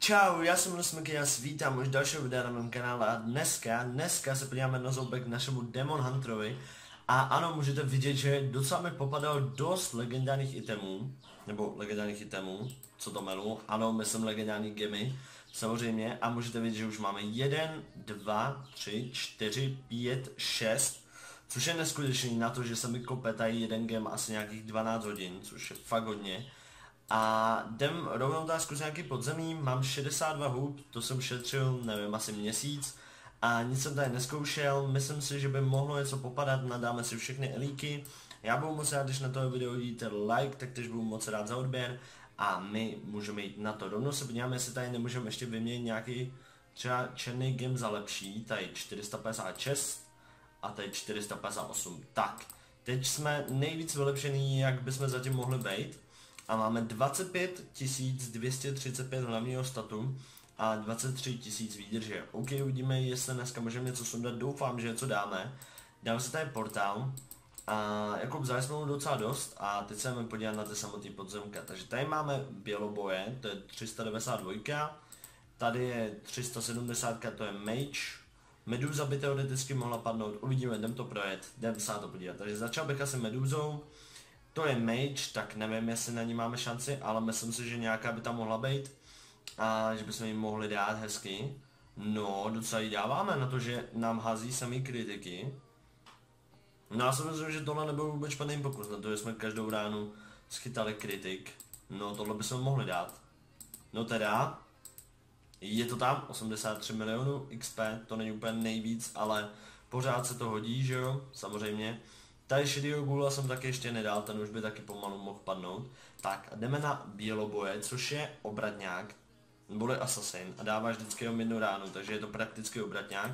Čau, já jsem Nosmky a vítám už dalšího videa na mém kanále a dneska se podíváme na zoubek k našemu Demon Hunterovi. A ano, můžete vidět, že docela mi popadalo dost legendárních itemů, co to melu, ano, myslím legendární gemy, samozřejmě, a můžete vidět, že už máme 1, 2, 3, 4, 5, 6, což je neskutečný na to, že se mi kope tady jeden gem asi nějakých 12 hodin, což je fakt hodně. A jdem rovnou tady zkusit nějaký podzemí, mám 62 hub, to jsem šetřil, nevím, asi měsíc. A nic jsem tady neskoušel, myslím si, že by mohlo něco popadat, nadáme si všechny elíky. Já budu moc rád, když na tohle video hodíte like, tak tež budu moc rád za odběr. A my můžeme jít na to, rovnou se podíváme, jestli tady nemůžeme ještě vyměnit nějaký třeba černý gem za lepší, tady 456 a tady 458. Tak, teď jsme nejvíc vylepšený, jak bychom zatím mohli být. A máme 25 235 hlavního statu a 23 000 výdrže. OK, uvidíme, jestli dneska můžeme něco sundat, doufám, že něco dáme. Dáme se tady portál a jako vzali jsme mu docela dost a teď se jdeme podívat na ty samotný podzemka. Takže tady máme běloboje, to je 392, tady je 370, to je mage. Meduza by teoreticky mohla padnout, uvidíme, jdem to projet, jdem se na to podívat. Takže začal bych asi meduzou. To je mage, tak nevím, jestli na ní máme šanci, ale myslím si, že nějaká by tam mohla být. A že bychom jim mohli dát hezky. No, docela jí dáváme na to, že nám hází samý kritiky. No já si myslím, že tohle nebyl vůbec špatný pokus, na to, že jsme každou ránu schytali kritik. No, tohle bychom mohli dát. No teda, je to tam, 83 milionů XP, to není úplně nejvíc, ale pořád se to hodí, že jo, samozřejmě. Tady šedýho gula jsem taky ještě nedal, ten už by taky pomalu mohl padnout. Tak a jdeme na běloboje, což je obratňák, neboli assassin a dává vždycky jenom jednu ránu, takže je to prakticky obratňák.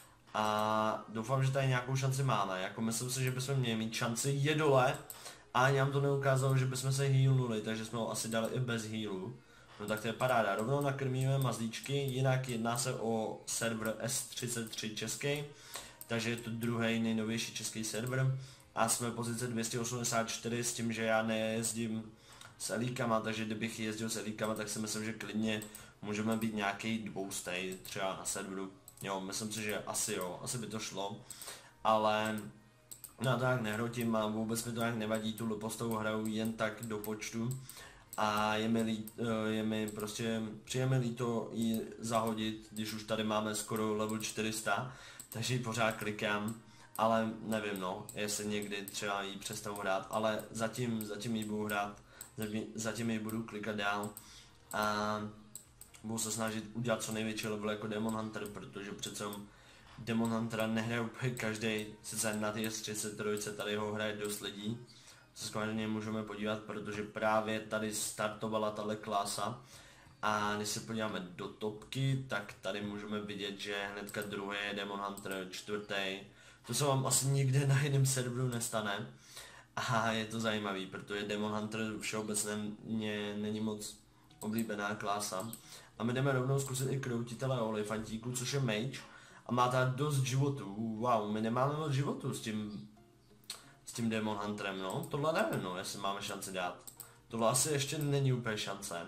A doufám, že tady nějakou šanci máme, jako myslím si, že bychom měli mít šanci, je dole a ani nám to neukázalo, že bychom se healnuli, takže jsme ho asi dali i bez healu. No tak to je paráda, rovnou nakrmíme mazlíčky, jinak jedná se o server S33 český, takže je to druhý nejnovější český server. A jsme v pozici 284 s tím, že já nejezdím s elíkama, takže kdybych jezdil s elíkama, tak si myslím, že klidně můžeme být nějaký dvoustej třeba na serveru. Jo, myslím si, že asi jo, asi by to šlo, ale na to jak nehrotím a vůbec mi to jak nevadí, tu lupostou hraju jen tak do počtu a je mi prostě příjemně líto ji zahodit, když už tady máme skoro level 400, takže ji pořád klikám. Ale nevím, no, jestli někdy třeba jí přestanu hrát, ale zatím jí budu hrát, zatím jí budu klikat dál a budu se snažit udělat co největší level jako Demon Hunter, protože přece Demon Huntera nehraje úplně každý, sice na té S33 tady ho hraje dost lidí, se skutečně můžeme podívat, protože právě tady startovala tahle klasa a když se podíváme do topky, tak tady můžeme vidět, že hnedka druhý je Demon Hunter, čtvrtý. To se vám asi nikde na jiném serveru nestane a je to zajímavý, protože Demon Hunter všeobecně není moc oblíbená klasa. A my jdeme rovnou zkusit i kroutitele olifantíku, což je mage a má tady dost životů. Wow, my nemáme moc životů s tím Demon Hunterem, no. Tohle nevím, no, jestli máme šanci dát. Tohle asi ještě není úplně šance.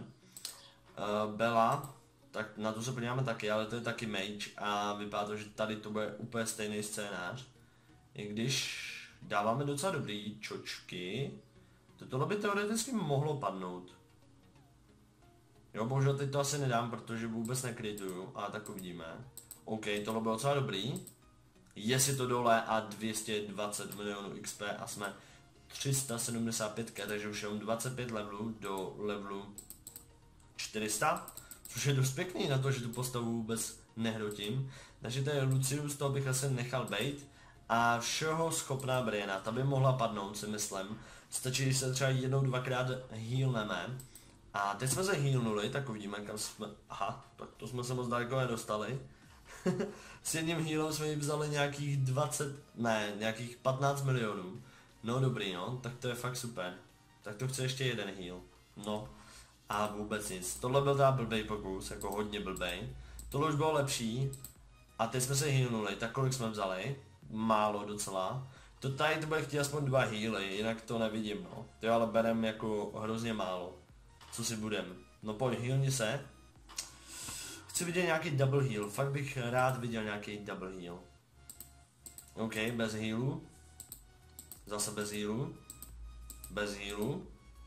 Bella, tak na to se podíváme taky, ale to je taky mage a vypadá to, že tady to bude úplně stejný scénář. I když dáváme docela dobrý čočky, tohle by teoreticky mohlo padnout. Jo, bohužel teď to asi nedám, protože vůbec nekrituju, ale tak uvidíme. OK, tohle bylo docela dobrý. Jestli to dole a 220 milionů XP a jsme 375, takže už jenom 25 levelů do levelu 400. Což je dost pěkný na to, že tu postavu vůbec nehrotím. Takže to je Lucius, toho bych asi nechal bejt. A všeho schopná Brianna, ta by mohla padnout, si myslím. Stačí, když se třeba jednou, dvakrát healneme. A teď jsme se healnuli, tak uvidíme, kam jsme... Aha, tak to jsme se moc daleko nedostali. S jedním healem jsme jí vzali nějakých nějakých 15 milionů. No dobrý, no, tak to je fakt super. Tak to chce ještě jeden heal. No. A vůbec nic. Tohle byl teda blbej pokus, jako hodně blbej. Tohle už bylo lepší. A teď jsme se healnuli, tak kolik jsme vzali? Málo docela. To tady to bude chtít aspoň 2 healy, jinak to nevidím, no. To ale berem jako hrozně málo. Co si budem? No pojď, healni se. Chci vidět nějaký double heal, fakt bych rád viděl nějaký double heal. OK, bez healu. Zase bez healu. Bez healu.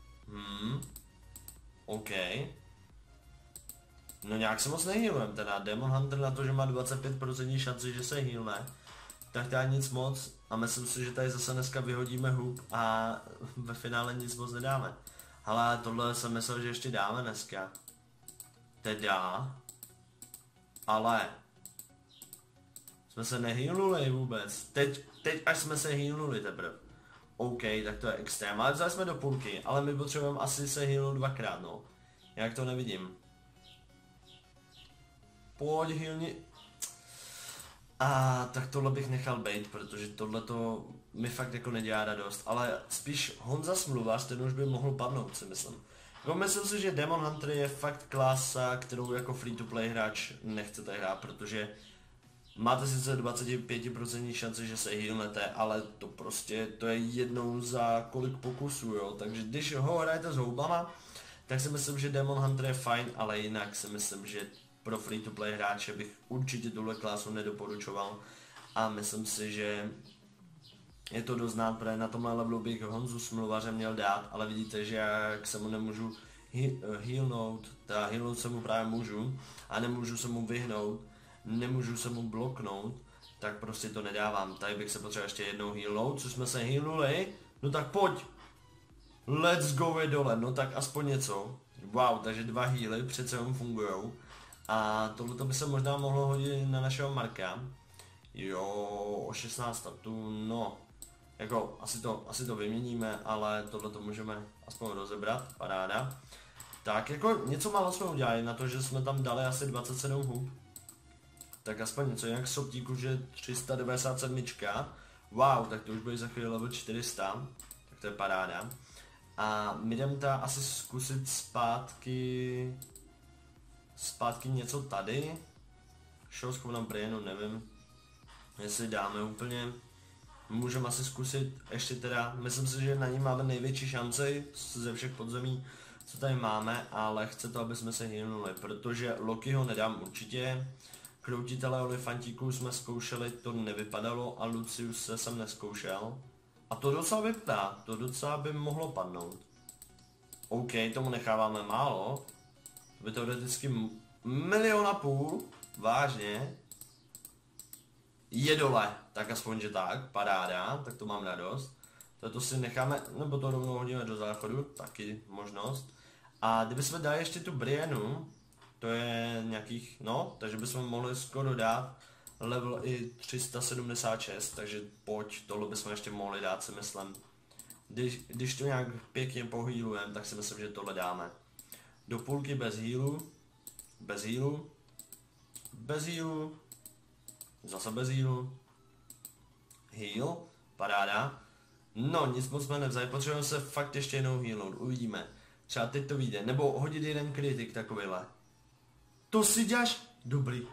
OK. No nějak se moc nehealujem teda, Demon Hunter na to, že má 25% šanci, že se healne. Tak tady nic moc a myslím si, že tady zase dneska vyhodíme hub a ve finále nic moc nedáme. Ale tohle jsem myslel, že ještě dáme dneska. Teda. Ale. Jsme se nehealnuli vůbec. Teď až jsme se healnuli teprve. OK, tak to je extrém. Ale vzali jsme do půlky, ale my potřebujeme asi se healnout dvakrát, no. Jak to nevidím. Pojď healni. A tak tohle bych nechal bejt, protože tohle to mi fakt jako nedělá radost, ale spíš Honza Smluvař, ten už by mohl padnout, si myslím. Jako myslím si, že Demon Hunter je fakt klasa, kterou jako free to play hráč nechcete hrát, protože máte sice 25% šanci, že se healnete, ale to prostě, to je jednou za kolik pokusů, jo, takže když ho hrajete s houbama, tak si myslím, že Demon Hunter je fajn, ale jinak si myslím, že pro free to play hráče bych určitě tuhle klasu nedoporučoval a myslím si, že je to dost znát, protože na tomhle levelu bych Honzu Smluvaře měl dát, ale vidíte, že jak se mu nemůžu healnout, teda healnout se mu právě můžu a nemůžu se mu vyhnout, nemůžu se mu bloknout, tak prostě to nedávám. Tady bych se potřeboval ještě jednou healnout, což jsme se healnuli, no tak pojď! Let's go je dole, no tak aspoň něco. Wow, takže 2 healy přece jenom fungujou. A tohleto by se možná mohlo hodit na našeho Marka. Jo, o 16 statů, no. Jako, asi to vyměníme, ale tohleto můžeme aspoň rozebrat, paráda. Tak jako něco málo jsme udělali na to, že jsme tam dali asi 27 hub. Tak aspoň něco, jinak Soptíku, že 397. Wow, tak to už bude za chvíli level 400. Tak to je paráda. A my jdeme ta asi zkusit zpátky něco tady. Šouskou na Brianu, nevím, jestli dáme úplně. Můžeme asi zkusit ještě teda, myslím si, že na ní máme největší šanci ze všech podzemí, co tady máme, ale chce to, aby jsme se healnuli, protože Lokiho nedám určitě. Kroutitele olifantíků jsme zkoušeli, to nevypadalo a Lucius jsem neskoušel. A to docela vypadá, to docela by mohlo padnout. OK, tomu necháváme málo. To by teoreticky 1,5 milionu, vážně. Je dole, tak aspoň, že tak, paráda, tak to mám radost. To si necháme, nebo to rovnou hodíme do záchodu, taky možnost. A kdybychom dali ještě tu Brianu, to je nějakých, no, takže bychom mohli skoro dát level i 376, takže pojď, tohle bychom ještě mohli dát, si myslím. Když to nějak pěkně pohýlujeme, tak si myslím, že tohle dáme. Do půlky bez healu, bez healu, bez healu, zase bez healu, heal, paráda. No, nic moc jsme nevzali, potřebujeme se fakt ještě jednou healnout, uvidíme. Třeba teď to vyjde, nebo hodit jeden kritik takovýhle. To si děláš? Dobrý.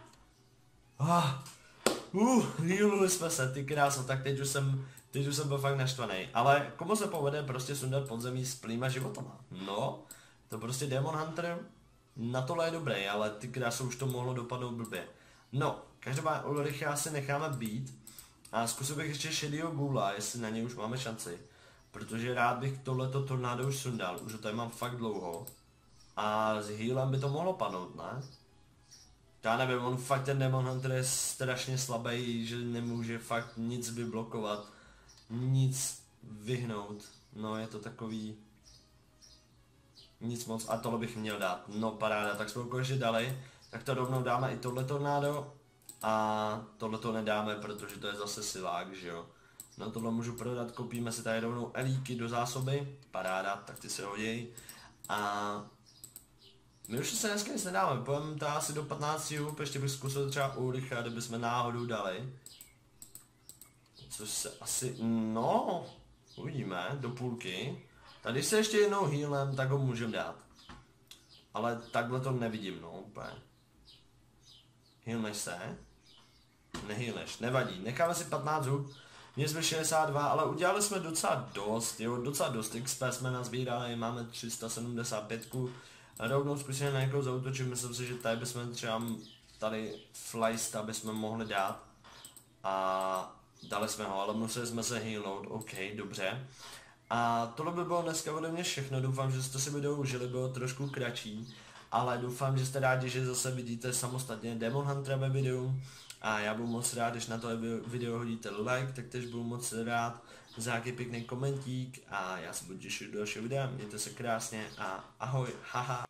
Healnuli jsme se, ty kráso, tak teď už jsem byl fakt naštvaný. Ale komu se povede prostě sundat podzemí s plýma životama? No, to prostě Demon Hunter na tohle je dobrý, ale ty kráso už to mohlo dopadnout blbě. No, každopádně Ulricha si necháme být a zkusil bych ještě šedýho Gula, jestli na něj už máme šanci. Protože rád bych tohleto tornádo už sundal, už ho tady mám fakt dlouho. A s healem by to mohlo padnout, ne? Já nevím, on fakt ten Demon Hunter je strašně slabý, že nemůže fakt nic vyblokovat, nic vyhnout. No je to takový... Nic moc, a tohle bych měl dát. No paráda, tak jsme konečně dali, tak to rovnou dáme i tohle tornádo. A tohle to nedáme, protože to je zase silák, že jo. No tohle můžu prodat, koupíme si tady rovnou elíky do zásoby, paráda, tak ty se hoděj. A... my už se dneska nic nedáme, pojďme to asi do 15 hub, ještě bych zkusil třeba Ulricha, kdybychom náhodou dali. Což se asi, no, uvidíme, do půlky. Tady se ještě jednou healem, tak ho můžeme dát. Ale takhle to nevidím, no, úplně. Healneš se? Nehealneš, nevadí, necháme si 15 hub. Měli jsme 62, ale udělali jsme docela dost, jo, docela dost XP jsme nazbírali, máme 375. rovnou zkusíme na někoho zautočit, myslím si, že tady bychom třeba tady Flysta bychom mohli dát a dali jsme ho, ale museli jsme se healnout, ok, dobře. A tohle by bylo dneska ode mě všechno, doufám, že jste si video užili, bylo trošku kratší, ale doufám, že jste rádi, že zase vidíte samostatně Demon Huntera ve videu a já budu moc rád, když na to video hodíte like, tak tež budu moc rád za nějaký pěkný komentík a já se budu těšit do dalšího videa, mějte se krásně a ahoj, haha.